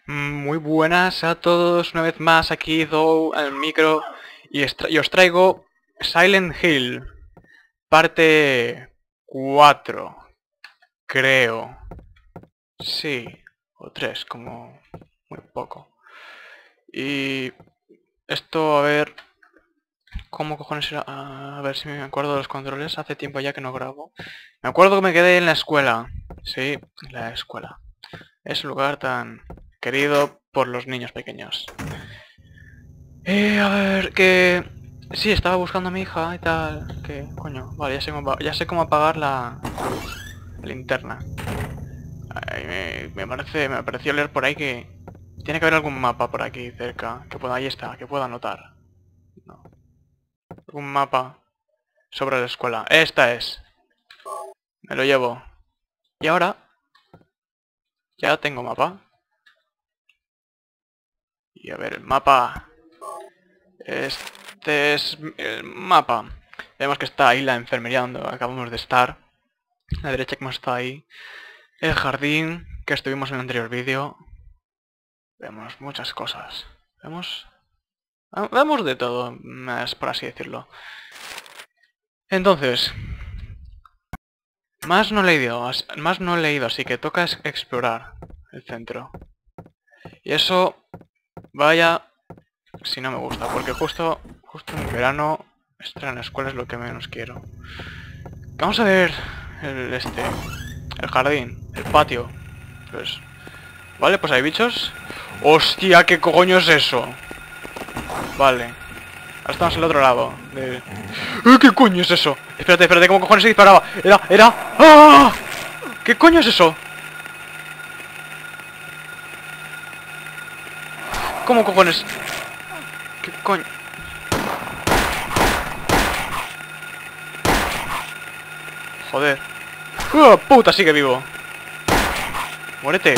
Muy buenas a todos, una vez más aquí Dow al micro y os traigo Silent Hill, parte 4, creo. Sí, o 3, como muy poco. Y esto, a ver, ¿cómo cojones era? A ver si me acuerdo de los controles, hace tiempo ya que no grabo. Me acuerdo que me quedé en la escuela, sí, en la escuela. Es un lugar tan querido por los niños pequeños. A ver, que... Sí, estaba buscando a mi hija y tal. Que, coño, vale, ya sé cómo apagar la linterna. Ay, me pareció leer por ahí que... Tiene que haber algún mapa por aquí cerca. Que pueda, ahí está, que pueda anotar. No. Algún mapa sobre la escuela. Esta es. Me lo llevo. Y ahora... Ya tengo mapa. Y a ver, el mapa... Este es el mapa. Vemos que está ahí la enfermería donde acabamos de estar. A la derecha que hemos estado ahí. El jardín que estuvimos en el anterior vídeo. Vemos muchas cosas. Vemos de todo, más por así decirlo. Entonces, más no he leído, así que toca explorar el centro. Y eso, vaya, si no me gusta, porque justo en verano estar en la escuela es lo que menos quiero. Vamos a ver el jardín, el patio. Pues, vale, pues hay bichos. ¡Hostia, qué coño es eso! Vale. Ahora estamos al otro lado. ¿Qué coño es eso? Espérate, ¿cómo cojones se disparaba? Era... ¡Ah! ¿Qué coño es eso? ¿Cómo cojones? ¿Qué coño? Joder. ¡Puta! Sigue vivo. Muérete.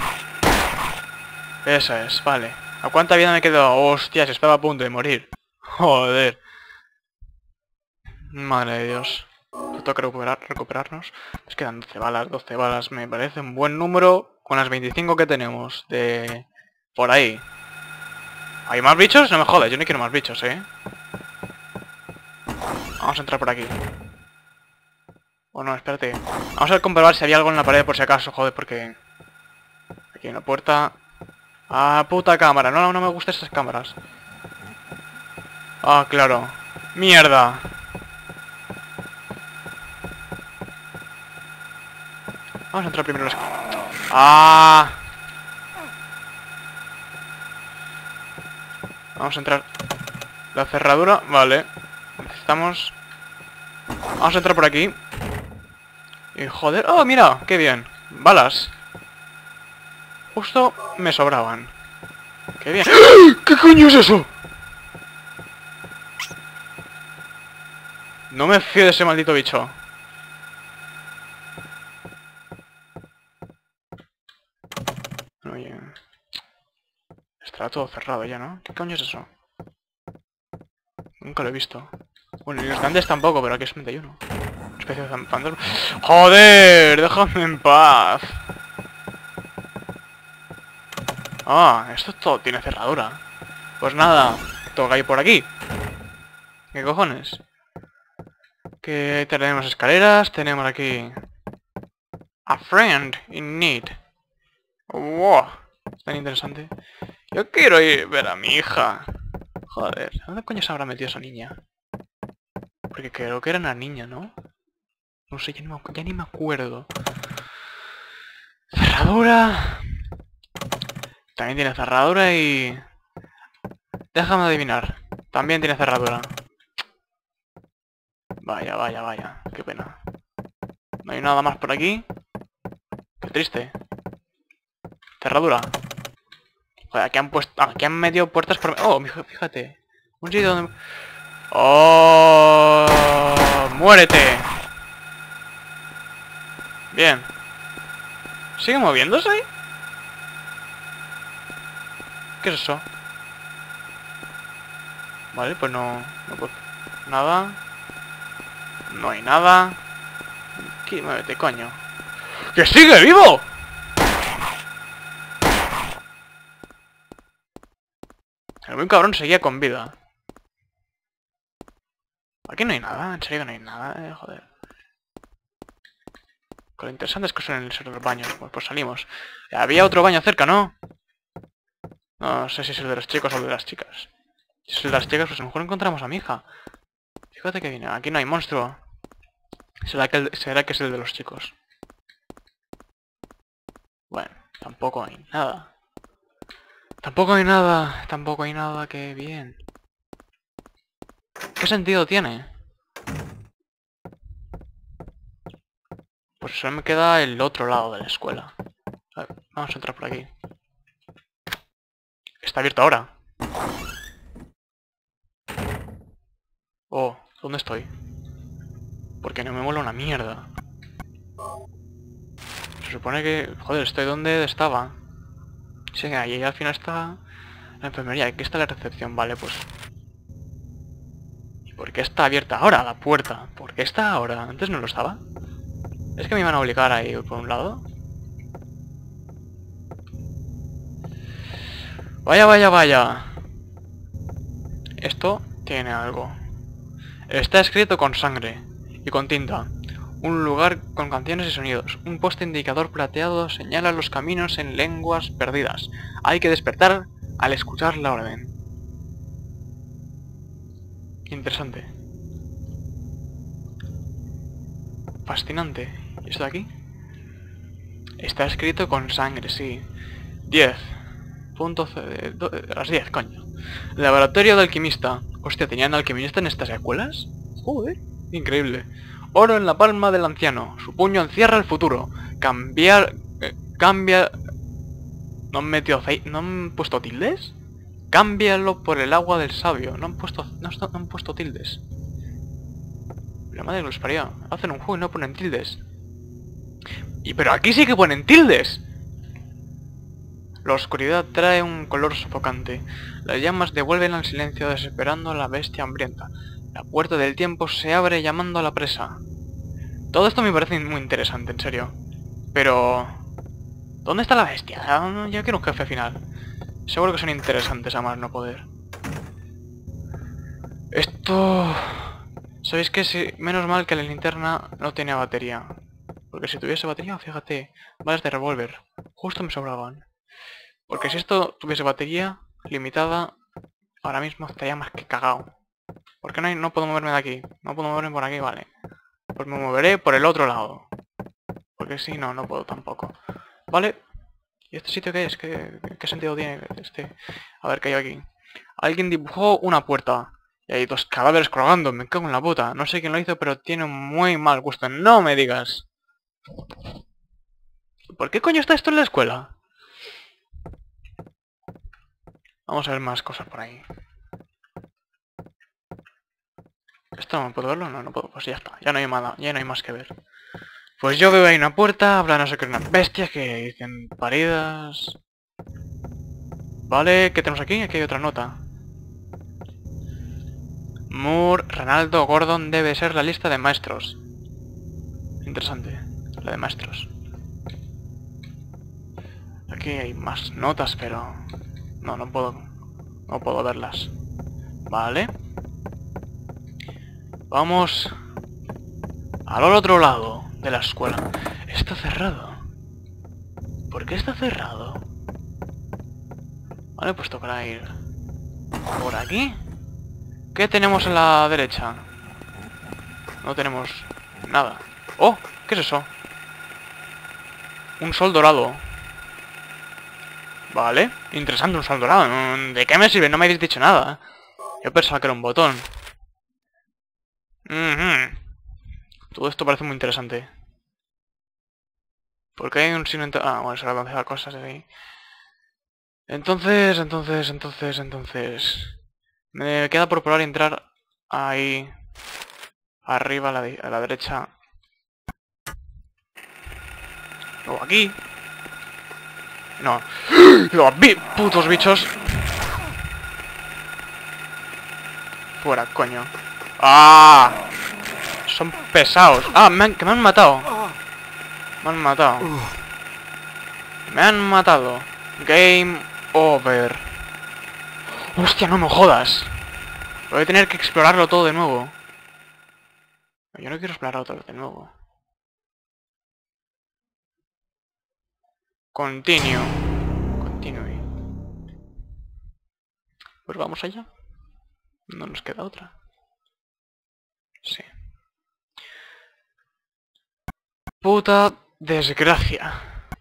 Esa es, vale. ¿A cuánta vida me quedo? Hostias, estaba a punto de morir. Joder. Madre de Dios. Toca recuperarnos. Nos quedan 12 balas. Me parece un buen número con las 25 que tenemos. De... por ahí. ¿Hay más bichos? No me jodas, yo no quiero más bichos, Vamos a entrar por aquí. O no, espérate. Vamos a comprobar si había algo en la pared por si acaso, joder, porque... Aquí hay una puerta. Ah, puta cámara. No me gustan esas cámaras. Ah, claro. ¡Mierda! Vamos a entrar primero en las... ¡Ah! Vamos a entrar. La cerradura, vale. Necesitamos... Vamos a entrar por aquí. Y joder... ¡Oh, mira! ¡Qué bien! Balas. Justo me sobraban. ¡Qué bien! ¿Qué coño es eso? No me fío de ese maldito bicho. Oye... Estará todo cerrado ya, ¿no? ¿Qué coño es eso? Nunca lo he visto. Bueno, y los grandes tampoco, pero aquí es 31. Especie de fantasma. ¡Joder! ¡Déjame en paz! Ah, esto todo tiene cerradura. Pues nada, toca ir por aquí. ¿Qué cojones? Que tenemos escaleras, tenemos aquí... A friend in need. Wow, tan interesante. Yo quiero ir a ver a mi hija. Joder, ¿dónde coño se habrá metido esa niña? Porque creo que era una niña, ¿no? No sé, ya ni me acuerdo. Cerradura. También tiene cerradura y... Déjame adivinar. También tiene cerradura. Vaya. Qué pena. No hay nada más por aquí. Qué triste. Cerradura. Joder, aquí han puesto... Aquí han metido puertas por... Oh, fíjate. Un sitio donde... ¡Oh! ¡Muérete! Bien. ¿Sigue moviéndose ahí? ¿Qué es eso? Vale, pues no puedo... Nada. No hay nada. ¿Qué? Muévete, coño. ¡Que sigue vivo! El muy cabrón seguía con vida. Aquí no hay nada, en serio que no hay nada, joder. Lo interesante es que son los baños. Pues salimos. Había otro baño cerca, ¿no? No sé si es el de los chicos o el de las chicas. Si es el de las chicas, pues a lo mejor encontramos a mi hija. Fíjate que viene. Aquí no hay monstruo. Será que es el de los chicos. Bueno, tampoco hay nada. Tampoco hay nada. Tampoco hay nada. Que bien. ¿Qué sentido tiene? Pues solo me queda el otro lado de la escuela. A ver, vamos a entrar por aquí. Está abierto ahora. Oh, ¿dónde estoy? Porque no me mola una mierda. Se supone que... Joder, estoy donde estaba. Sí, ahí al final está la enfermería. Aquí está la recepción, vale, pues... ¿Y por qué está abierta ahora la puerta? ¿Por qué está ahora? ¿Antes no lo estaba? ¿Es que me iban a obligar a ir por un lado? Vaya, vaya, vaya. Esto tiene algo. Está escrito con sangre y con tinta. Un lugar con canciones y sonidos. Un poste indicador plateado señala los caminos en lenguas perdidas. Hay que despertar al escuchar la orden. Interesante. Fascinante. ¿Y esto de aquí? Está escrito con sangre, sí. 10. Las 10, coño. Laboratorio de alquimista. Hostia, ¿tenían alquimista en estas escuelas? Joder, increíble. Oro en la palma del anciano. Su puño encierra el futuro. Cambia... ¿No han metido aceite? ¿No han puesto tildes? Cámbialo por el agua del sabio. No han puesto tildes. La madre que los parió. Hacen un juego y no ponen tildes. Pero aquí sí que ponen tildes. La oscuridad trae un color sofocante. Las llamas devuelven al silencio desesperando a la bestia hambrienta. La puerta del tiempo se abre llamando a la presa. Todo esto me parece muy interesante, en serio. Pero... ¿dónde está la bestia? Yo quiero un jefe final. Seguro que son interesantes a más no poder. Esto... ¿sabéis qué? Sí, menos mal que la linterna no tenía batería. Porque si tuviese batería, fíjate, balas de revólver. Justo me sobraban. Porque si esto tuviese batería limitada, ahora mismo estaría más que cagado. Porque no puedo moverme de aquí. No puedo moverme por aquí, vale. Pues me moveré por el otro lado. Porque si no, no puedo tampoco. Vale. ¿Y este sitio qué es? ¿Qué sentido tiene este? A ver qué hay aquí. Alguien dibujó una puerta. Y hay dos cadáveres colgando. Me cago en la puta. No sé quién lo hizo, pero tiene un muy mal gusto. No me digas. ¿Por qué coño está esto en la escuela? Vamos a ver más cosas por ahí. ¿Esto no puedo verlo? No, no puedo. Pues ya está. Ya no hay nada. Ya no hay más que ver. Pues yo veo ahí una puerta. Habla no sé qué, unas bestias que dicen paridas. Vale, ¿qué tenemos aquí? Aquí hay otra nota. Moore, Ronaldo, Gordon debe ser la lista de maestros. Interesante. La de maestros. Aquí hay más notas, pero... no puedo verlas. Vale. Vamos al otro lado de la escuela. Está cerrado. ¿Por qué está cerrado? Vale, pues tocará ir por aquí. ¿Qué tenemos a la derecha? No tenemos nada. ¡Oh! ¿Qué es eso? Un sol dorado. Vale. Interesante, un sol dorado. ¿De qué me sirve? No me habéis dicho nada. Yo pensaba que era un botón. Todo esto parece muy interesante. ¿Por qué hay un signo? Ah, bueno, se va a lanzar cosas de ahí. Entonces... me queda por probar y entrar ahí... arriba a la derecha. O aquí. No. Los putos bichos. Fuera, coño. ¡Ah! Son pesados. ¡Ah! Que me han matado. Me han matado. Me han matado. Game over. ¡Hostia, no me jodas! Voy a tener que explorarlo todo de nuevo. Yo no quiero explorarlo todo de nuevo. Continue. Pues vamos allá. No nos queda otra. Sí. Puta desgracia.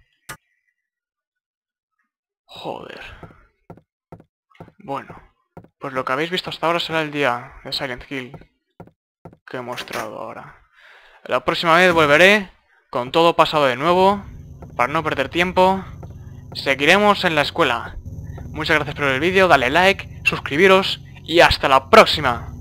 Joder. Bueno. Pues lo que habéis visto hasta ahora será el día de Silent Hill que he mostrado ahora. La próxima vez volveré con todo pasado de nuevo, para no perder tiempo. Seguiremos en la escuela. Muchas gracias por ver el vídeo, dale like, suscribiros y hasta la próxima.